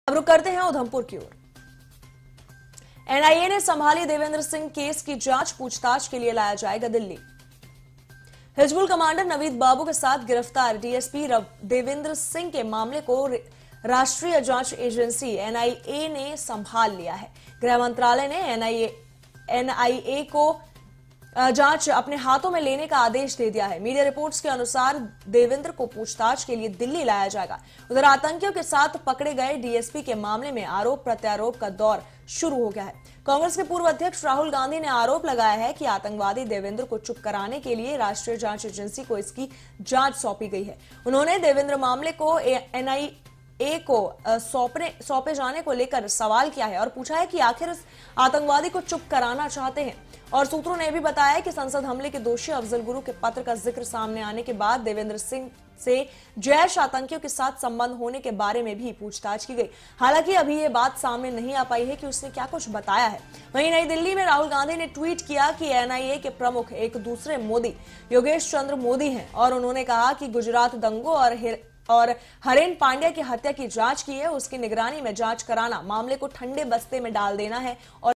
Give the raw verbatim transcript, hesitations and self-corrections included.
अब रुक करते हैं उधमपुर की ओर। एनआईए ने संभाली देवेंद्र सिंह केस की जांच, पूछताछ के लिए लाया जाएगा दिल्ली। हिजबुल कमांडर नवीद बाबू के साथ गिरफ्तार डीएसपी देवेंद्र सिंह के मामले को राष्ट्रीय जांच एजेंसी एनआईए ने संभाल लिया है। गृह मंत्रालय ने एनआईए एनआईए को जांच अपने हाथों में लेने का आदेश दे दिया है। मीडिया रिपोर्ट्स के अनुसार देवेंद्र को पूछताछ के लिए दिल्ली लाया जाएगा। उधर आतंकियों के साथ पकड़े गए डीएसपी के मामले में आरोप प्रत्यारोप का दौर शुरू हो गया है। कांग्रेस के पूर्व अध्यक्ष राहुल गांधी ने आरोप लगाया है कि आतंकवादी देवेंद्र को चुप कराने के लिए राष्ट्रीय जांच एजेंसी को इसकी जांच सौंपी गई है। उन्होंने देवेंद्र मामले को एनआईए को सौंपने सौंपे जाने को लेकर सवाल किया है और पूछा है कि आखिर इस आतंकवादी को चुप कराना चाहते हैं। और सूत्रों ने भी बताया कि संसद हमले के दोषी अफजल गुरु के पत्र का जिक्र सामने आने के बाद देवेंद्र सिंह से जैश आतंकियों के साथ संबंध होने के बारे में भी पूछताछ की गई। हालांकि अभी ये बात सामने नहीं आ पाई है कि उसने क्या कुछ बताया है। वहीं नई दिल्ली में राहुल गांधी ने ट्वीट किया कि एनआईए के प्रमुख एक दूसरे मोदी योगेश चंद्र मोदी हैं और उन्होंने कहा कि गुजरात दंगों और और हरेन पांड्या की हत्या की जांच की है, उसकी निगरानी में जांच कराना मामले को ठंडे बस्ते में डाल देना है और